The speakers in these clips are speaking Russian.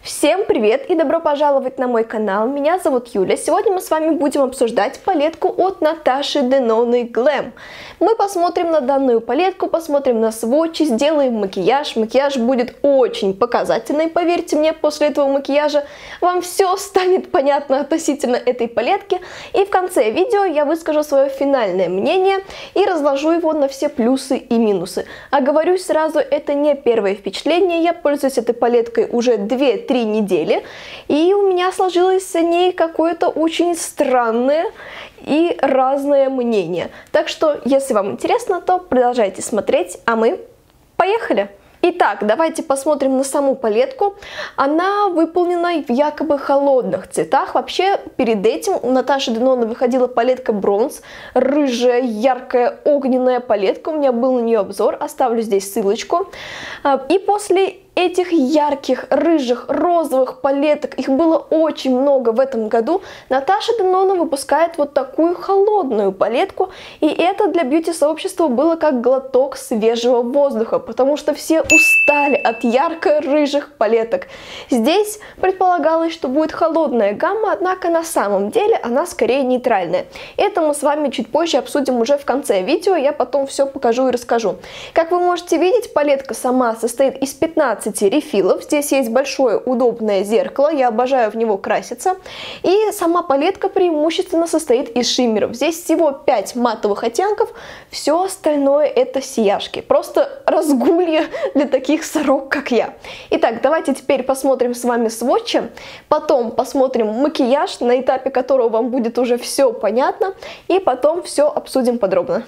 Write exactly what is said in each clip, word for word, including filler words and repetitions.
Всем привет и добро пожаловать на мой канал, меня зовут Юля. Сегодня мы с вами будем обсуждать палетку от Наташи Денона Glam. Мы посмотрим на данную палетку, посмотрим на сводчи, сделаем макияж. Макияж будет очень показательный, поверьте мне, после этого макияжа вам все станет понятно относительно этой палетки. И в конце видео я выскажу свое финальное мнение и разложу его на все плюсы и минусы. Оговорюсь сразу, это не первое впечатление, я пользуюсь этой палеткой уже две-три недели, и у меня сложилось о ней какое-то очень странное и разное мнение. Так что, если вам интересно, то продолжайте смотреть, а мы поехали! Итак, давайте посмотрим на саму палетку. Она выполнена в якобы холодных цветах. Вообще, перед этим у Наташи Денона выходила палетка Bronze. Рыжая, яркая, огненная палетка. У меня был на нее обзор, оставлю здесь ссылочку. И после этих ярких, рыжих, розовых палеток, их было очень много в этом году, Наташа Денона выпускает вот такую холодную палетку, и это для бьюти-сообщества было как глоток свежего воздуха, потому что все устали от ярко-рыжих палеток. Здесь предполагалось, что будет холодная гамма, однако на самом деле она скорее нейтральная. Это мы с вами чуть позже обсудим уже в конце видео, я потом все покажу и расскажу. Как вы можете видеть, палетка сама состоит из пятнадцати рефилов. Здесь есть большое удобное зеркало, я обожаю в него краситься. И сама палетка преимущественно состоит из шиммеров. Здесь всего пять матовых оттенков, все остальное это сияшки. Просто разгулье для таких сорок, как я. Итак, давайте теперь посмотрим с вами сводчи, потом посмотрим макияж, на этапе которого вам будет уже все понятно, и потом все обсудим подробно.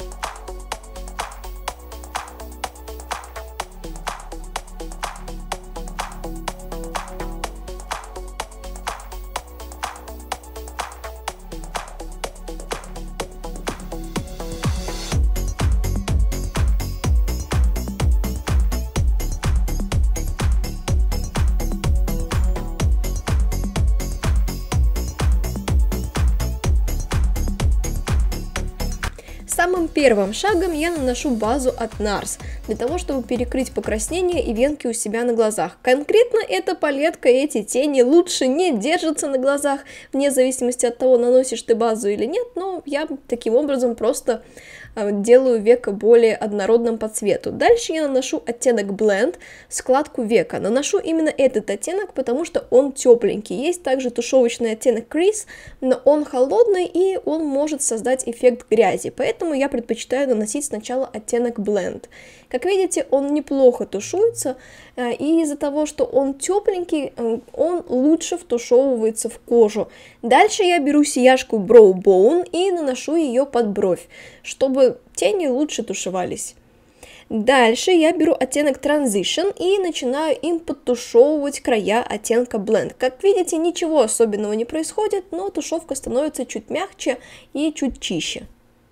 Самым первым шагом я наношу базу от Nars, для того, чтобы перекрыть покраснение и венки у себя на глазах. Конкретно эта палетка, эти тени лучше не держатся на глазах, вне зависимости от того, наносишь ты базу или нет, но я таким образом просто делаю веко более однородным по цвету. Дальше я наношу оттенок Blend, складку века. Наношу именно этот оттенок, потому что он тепленький. Есть также тушевочный оттенок Crease, но он холодный и он может создать эффект грязи, поэтому я предпочитаю наносить сначала оттенок Blend. Как видите, он неплохо тушуется, и из-за того, что он тепленький, он лучше втушевывается в кожу. Дальше я беру сияшку Brow Bone и наношу ее под бровь, чтобы тени лучше тушевались. Дальше я беру оттенок Transition и начинаю им подтушевывать края оттенка Blend. Как видите, ничего особенного не происходит, но тушевка становится чуть мягче и чуть чище.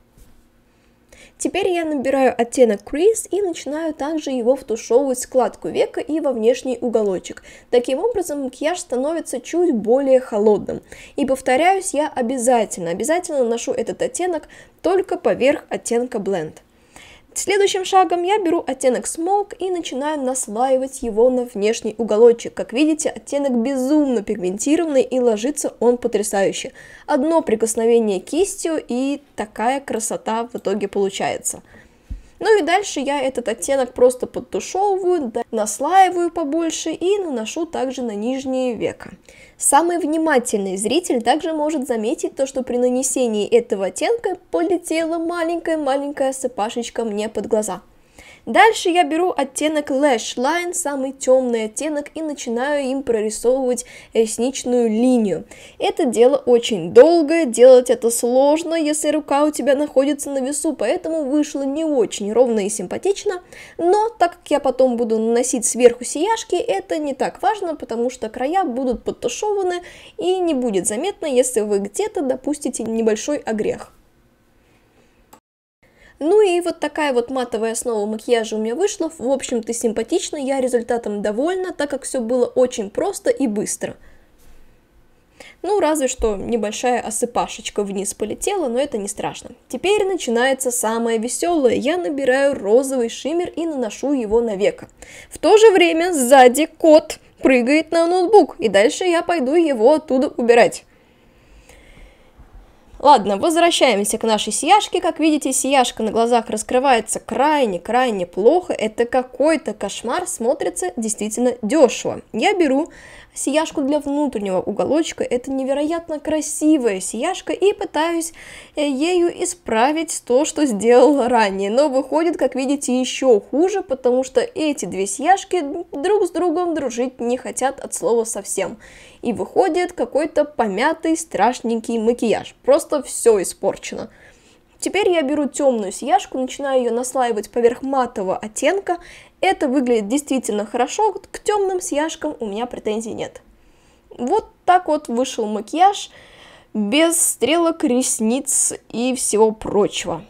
Теперь я набираю оттенок Crease и начинаю также его втушевывать в складку века и во внешний уголочек. Таким образом макияж становится чуть более холодным. И повторяюсь, я обязательно, обязательно наношу этот оттенок только поверх оттенка Blend. Следующим шагом я беру оттенок Smoke и начинаю наслаивать его на внешний уголочек. Как видите, оттенок безумно пигментированный и ложится он потрясающе. Одно прикосновение кистью и такая красота в итоге получается. Ну и дальше я этот оттенок просто подтушевываю, наслаиваю побольше и наношу также на нижнее веко. Самый внимательный зритель также может заметить то, что при нанесении этого оттенка полетела маленькая-маленькая сыпашечка мне под глаза. Дальше я беру оттенок Lash Line, самый темный оттенок, и начинаю им прорисовывать ресничную линию. Это дело очень долгое, делать это сложно, если рука у тебя находится на весу, поэтому вышло не очень ровно и симпатично, но так как я потом буду наносить сверху сияшки, это не так важно, потому что края будут подтушеваны и не будет заметно, если вы где-то допустите небольшой огрех. Ну и вот такая вот матовая основа макияжа у меня вышла, в общем-то симпатично, я результатом довольна, так как все было очень просто и быстро. Ну, разве что небольшая осыпашечка вниз полетела, но это не страшно. Теперь начинается самое веселое. Я набираю розовый шиммер и наношу его на веко. В то же время сзади кот прыгает на ноутбук, и дальше я пойду его оттуда убирать. Ладно, возвращаемся к нашей сияшке. Как видите, сияшка на глазах раскрывается крайне-крайне плохо. Это какой-то кошмар, смотрится действительно дешево. Я беру сияшку для внутреннего уголочка. Это невероятно красивая сияшка, и пытаюсь ею исправить то, что сделал ранее. Но выходит, как видите, еще хуже, потому что эти две сияшки друг с другом дружить не хотят от слова совсем. И выходит какой-то помятый, страшненький макияж. Просто все испорчено. Теперь я беру темную сияшку, начинаю ее наслаивать поверх матового оттенка. Это выглядит действительно хорошо, к темным сияшкам у меня претензий нет. Вот так вот вышел макияж, без стрелок, ресниц и всего прочего.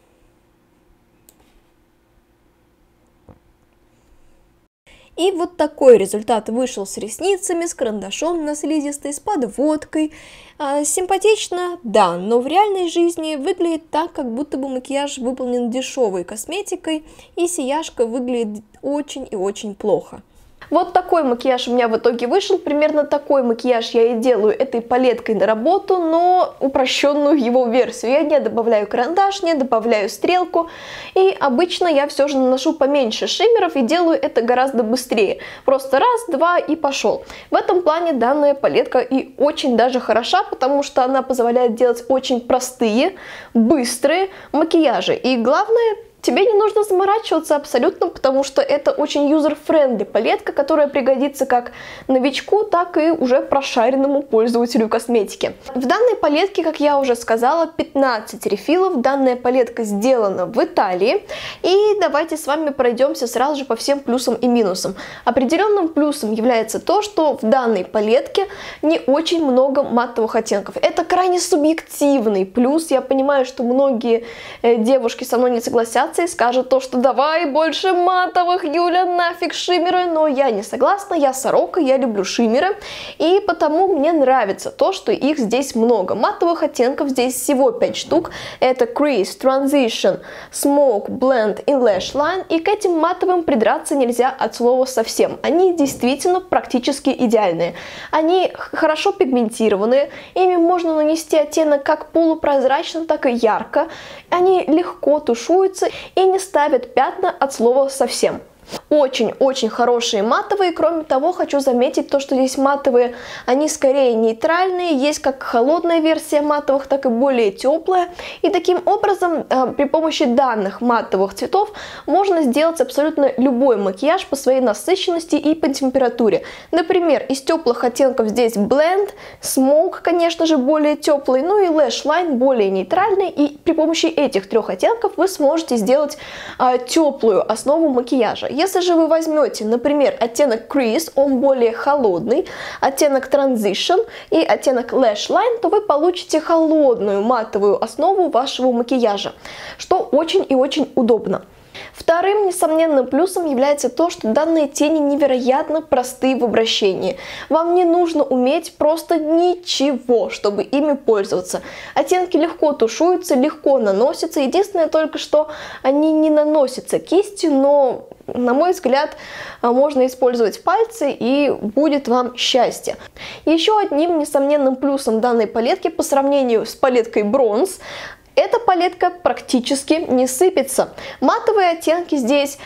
И вот такой результат вышел с ресницами, с карандашом на слизистой, с подводкой. А, симпатично, да, но в реальной жизни выглядит так, как будто бы макияж выполнен дешевой косметикой, и сияшка выглядит очень и очень плохо. Вот такой макияж у меня в итоге вышел, примерно такой макияж я и делаю этой палеткой на работу, но упрощенную его версию. Я не добавляю карандаш, не добавляю стрелку, и обычно я все же наношу поменьше шиммеров и делаю это гораздо быстрее. Просто раз, два и пошел. В этом плане данная палетка и очень даже хороша, потому что она позволяет делать очень простые, быстрые макияжи. И главное, тебе не нужно заморачиваться абсолютно, потому что это очень юзер-френдли палетка, которая пригодится как новичку, так и уже прошаренному пользователю косметики. В данной палетке, как я уже сказала, пятнадцать рефилов. Данная палетка сделана в Италии. И давайте с вами пройдемся сразу же по всем плюсам и минусам. Определенным плюсом является то, что в данной палетке не очень много матовых оттенков. Это крайне субъективный плюс. Я понимаю, что многие э, девушки со мной не согласятся и скажет то, что давай больше матовых, Юля, нафиг шиммеры, но я не согласна, я сорока, я люблю шиммеры, и потому мне нравится то, что их здесь много. Матовых оттенков здесь всего пять штук, это Crease, Transition, Smoke, Blend и Lash Line, и к этим матовым придраться нельзя от слова совсем. Они действительно практически идеальные. Они хорошо пигментированные, ими можно нанести оттенок как полупрозрачно, так и ярко, они легко тушуются и не ставят пятна от слова совсем. Очень-очень хорошие матовые. Кроме того, хочу заметить то, что здесь матовые, они скорее нейтральные. Есть как холодная версия матовых, так и более теплая. И таким образом, при помощи данных матовых цветов можно сделать абсолютно любой макияж по своей насыщенности и по температуре. Например, из теплых оттенков здесь Blend, Smoke, конечно же, более теплый, ну и Lash Line более нейтральный. И при помощи этих трех оттенков вы сможете сделать а, теплую основу макияжа. Если же вы возьмете, например, оттенок Crease, он более холодный, оттенок Transition и оттенок Lash Line, то вы получите холодную матовую основу вашего макияжа, что очень и очень удобно. Вторым несомненным плюсом является то, что данные тени невероятно простые в обращении. Вам не нужно уметь просто ничего, чтобы ими пользоваться. Оттенки легко тушуются, легко наносятся. Единственное только, что они не наносятся кистью, но, на мой взгляд, можно использовать пальцы, и будет вам счастье. Еще одним несомненным плюсом данной палетки по сравнению с палеткой Bronze — эта палетка практически не сыпется. Матовые оттенки здесь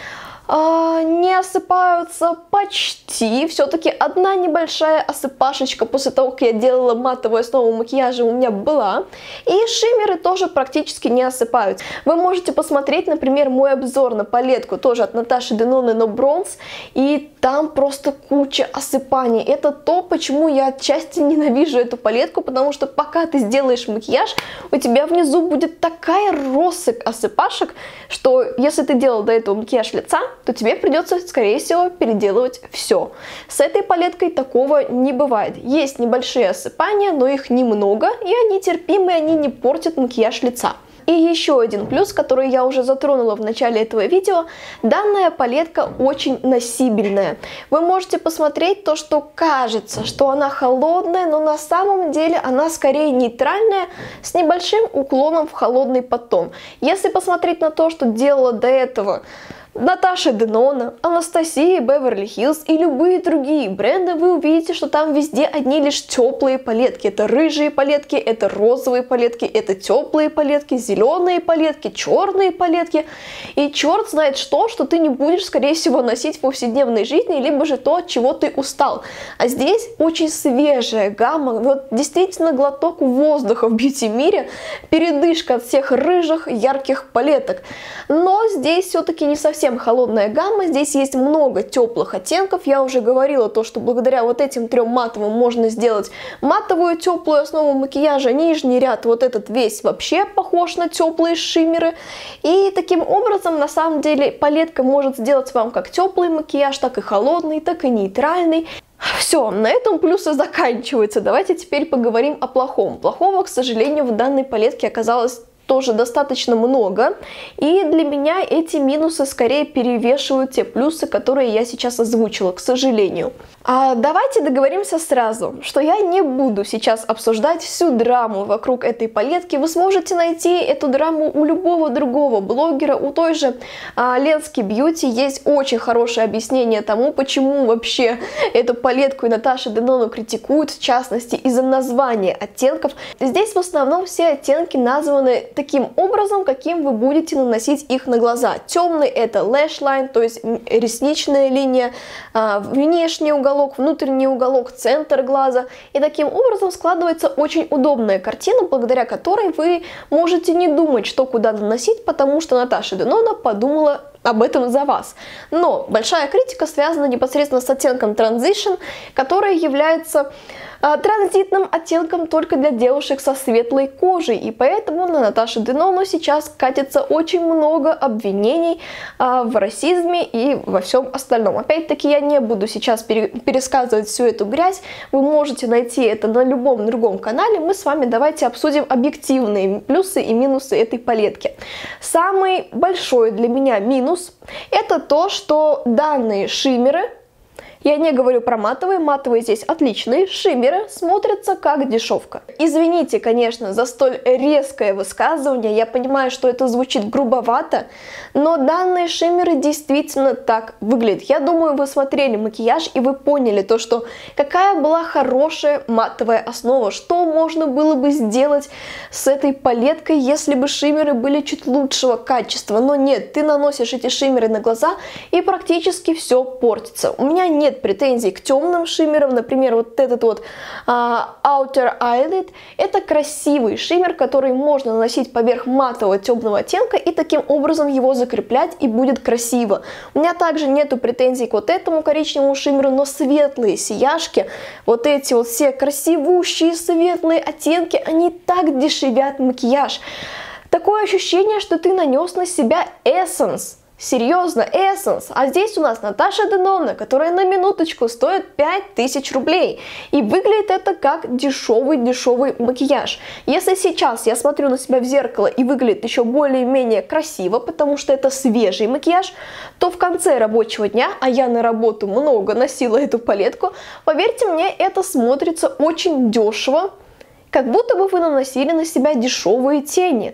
э, не осыпаются почти. Все-таки одна небольшая осыпашечка после того, как я делала матовую основу макияжа, у меня была. И шиммеры тоже практически не осыпаются. Вы можете посмотреть, например, мой обзор на палетку, тоже от Наташи Денона, но Bronze, и там просто куча осыпаний. Это то, почему я отчасти ненавижу эту палетку, потому что пока ты сделаешь макияж, у тебя внизу будет такая россыпь осыпашек, что если ты делал до этого макияж лица, то тебе придется, скорее всего, переделывать все. С этой палеткой такого не бывает. Есть небольшие осыпания, но их немного, и они терпимые, они не портят макияж лица. И еще один плюс, который я уже затронула в начале этого видео, данная палетка очень носибельная. Вы можете посмотреть то, что кажется, что она холодная, но на самом деле она скорее нейтральная, с небольшим уклоном в холодный подтон. Если посмотреть на то, что делала до этого Наташа Денона, Анастасия Беверли Хиллз и любые другие бренды, вы увидите, что там везде одни лишь теплые палетки. Это рыжие палетки, это розовые палетки, это теплые палетки, зеленые палетки, черные палетки. И черт знает что, что ты не будешь, скорее всего, носить в повседневной жизни, либо же то, от чего ты устал. А здесь очень свежая гамма, вот действительно глоток воздуха в бьюти-мире, передышка от всех рыжих, ярких палеток. Но здесь все-таки не совсем холодная гамма, здесь есть много теплых оттенков. Я уже говорила то, что благодаря вот этим трем матовым можно сделать матовую теплую основу макияжа. Нижний ряд вот этот весь вообще похож на теплые шиммеры. И таким образом, на самом деле, палетка может сделать вам как теплый макияж, так и холодный, так и нейтральный. Все, на этом плюсы заканчиваются. Давайте теперь поговорим о плохом. Плохого, к сожалению, в данной палетке оказалось тоже достаточно много, и для меня эти минусы скорее перевешивают те плюсы, которые я сейчас озвучила, к сожалению. А давайте договоримся сразу, что я не буду сейчас обсуждать всю драму вокруг этой палетки. Вы сможете найти эту драму у любого другого блогера, у той же а, Ленски Бьюти есть очень хорошее объяснение тому, почему вообще эту палетку и Наташу Денону критикуют, в частности из-за названия оттенков. Здесь в основном все оттенки названы таким образом, каким вы будете наносить их на глаза. Темный — это lash line, то есть ресничная линия, внешний уголок, внутренний уголок, центр глаза. И таким образом складывается очень удобная картина, благодаря которой вы можете не думать, что куда наносить, потому что Наташа Денона подумала об этом за вас. Но большая критика связана непосредственно с оттенком Transition, который является а, транзитным оттенком только для девушек со светлой кожей, и поэтому на Наташу Денону сейчас катится очень много обвинений а, в расизме и во всем остальном. Опять-таки я не буду сейчас пере пересказывать всю эту грязь, вы можете найти это на любом другом канале. Мы с вами давайте обсудим объективные плюсы и минусы этой палетки. Самый большой для меня минус это то, что данные шиммеры, я не говорю про матовые, матовые здесь отличные, шиммеры смотрятся как дешевка. Извините, конечно, за столь резкое высказывание, я понимаю, что это звучит грубовато, но данные шиммеры действительно так выглядят. Я думаю, вы смотрели макияж и вы поняли то, что какая была хорошая матовая основа, что можно было бы сделать с этой палеткой, если бы шиммеры были чуть лучшего качества. Но нет, ты наносишь эти шиммеры на глаза и практически все портится. У меня нет претензий к темным шиммерам, например, вот этот вот uh, Outer Eyelid, это красивый шиммер, который можно наносить поверх матового темного оттенка и таким образом его закреплять, и будет красиво. У меня также нету претензий к вот этому коричневому шиммеру, но светлые сияшки, вот эти вот все красивущие светлые оттенки, они так дешевят макияж. Такое ощущение, что ты нанес на себя Essence. Серьезно, Essence. А здесь у нас Наташа Денона, которая на минуточку стоит пять тысяч рублей. И выглядит это как дешевый-дешевый макияж. Если сейчас я смотрю на себя в зеркало и выглядит еще более-менее красиво, потому что это свежий макияж, то в конце рабочего дня, а я на работу много носила эту палетку, поверьте мне, это смотрится очень дешево, как будто бы вы наносили на себя дешевые тени.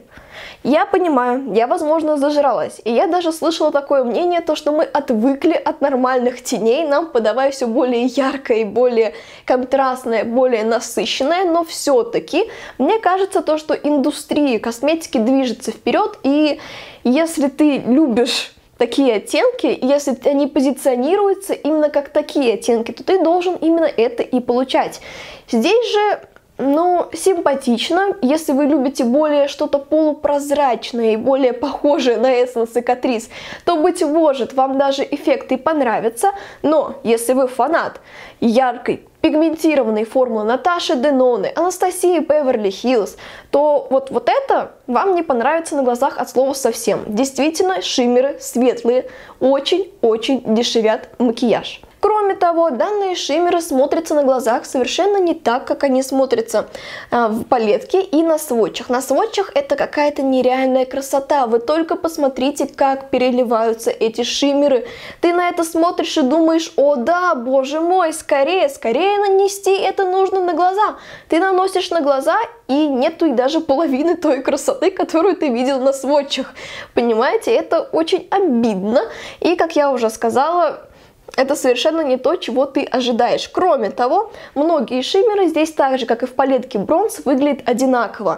Я понимаю, я, возможно, зажралась, и я даже слышала такое мнение, то, что мы отвыкли от нормальных теней, нам подавая все более яркое, более контрастное, более насыщенное, но все-таки мне кажется, то, что индустрия косметики движется вперед, и если ты любишь такие оттенки, если они позиционируются именно как такие оттенки, то ты должен именно это и получать. Здесь же ну, симпатично. Если вы любите более что-то полупрозрачное и более похожее на Essence и Catrice, то, быть может, вам даже эффект и понравится. Но если вы фанат яркой, пигментированной формулы Наташи Деноны, Анастасии Беверли Хиллз, то вот, вот это вам не понравится на глазах от слова совсем. Действительно, шиммеры светлые очень-очень дешевят макияж. Кроме того, данные шиммеры смотрятся на глазах совершенно не так, как они смотрятся а, в палетке и на сводчах. На сводчах это какая-то нереальная красота. Вы только посмотрите, как переливаются эти шиммеры. Ты на это смотришь и думаешь: о да, боже мой, скорее, скорее нанести это нужно на глаза. Ты наносишь на глаза, и нету и даже половины той красоты, которую ты видел на сводчах. Понимаете, это очень обидно. И, как я уже сказала, это совершенно не то, чего ты ожидаешь. Кроме того, многие шиммеры здесь так же, как и в палетке бронз, выглядят одинаково.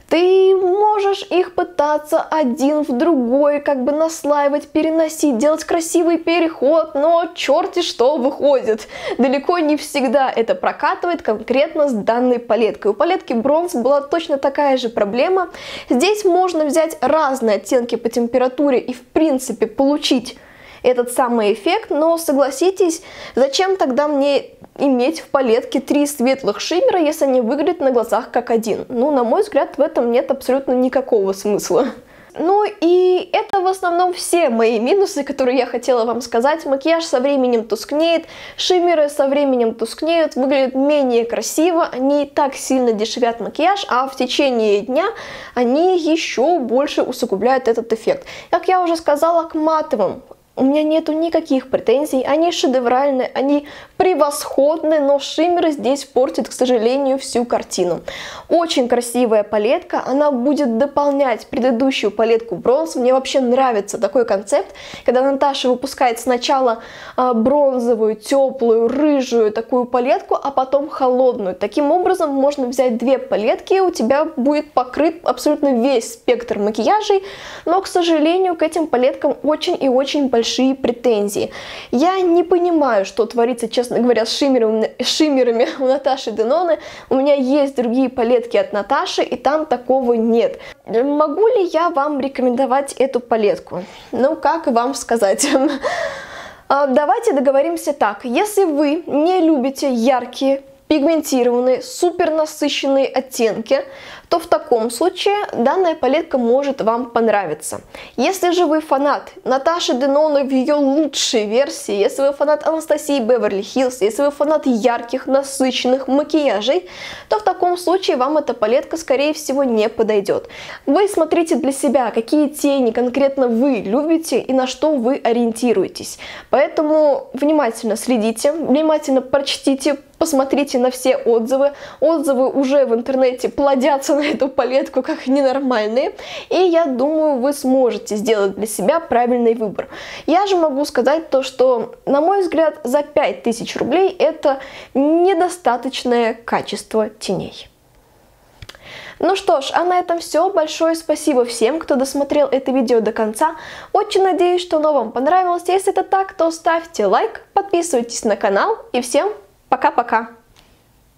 Ты можешь их пытаться один в другой, как бы наслаивать, переносить, делать красивый переход, но черти что выходит. Далеко не всегда это прокатывает конкретно с данной палеткой. У палетки бронз была точно такая же проблема. Здесь можно взять разные оттенки по температуре и в принципе получить этот самый эффект, но согласитесь, зачем тогда мне иметь в палетке три светлых шиммера, если они выглядят на глазах как один? Ну, на мой взгляд, в этом нет абсолютно никакого смысла. Ну и это в основном все мои минусы, которые я хотела вам сказать. Макияж со временем тускнеет, шиммеры со временем тускнеют, выглядят менее красиво, они так сильно дешевят макияж, а в течение дня они еще больше усугубляют этот эффект. Как я уже сказала, к матовым у меня нету никаких претензий, они шедевральны, они превосходны, но шиммеры здесь портят, к сожалению, всю картину. Очень красивая палетка, она будет дополнять предыдущую палетку бронз. Мне вообще нравится такой концепт, когда Наташа выпускает сначала э, бронзовую, теплую, рыжую такую палетку, а потом холодную. Таким образом можно взять две палетки, и у тебя будет покрыт абсолютно весь спектр макияжей, но, к сожалению, к этим палеткам очень и очень большой претензии. Я не понимаю, что творится, честно говоря, с шиммерами, шиммерами у Наташи Деноны. У меня есть другие палетки от Наташи, и там такого нет. Могу ли я вам рекомендовать эту палетку? Ну, как вам сказать? Давайте договоримся так. Если вы не любите яркие, пигментированные, супер насыщенные оттенки, то в таком случае данная палетка может вам понравиться. Если же вы фанат Наташи Деноны в ее лучшей версии, если вы фанат Анастасии Беверли Хиллз, если вы фанат ярких, насыщенных макияжей, то в таком случае вам эта палетка, скорее всего, не подойдет. Вы смотрите для себя, какие тени конкретно вы любите и на что вы ориентируетесь. Поэтому внимательно следите, внимательно прочтите, посмотрите на все отзывы. Отзывы уже в интернете плодятся на эту палетку как ненормальные, и я думаю, вы сможете сделать для себя правильный выбор. Я же могу сказать то, что, на мой взгляд, за пять тысяч рублей это недостаточное качество теней. Ну что ж, а на этом все. Большое спасибо всем, кто досмотрел это видео до конца. Очень надеюсь, что оно вам понравилось. Если это так, то ставьте лайк, подписывайтесь на канал, и всем пока-пока!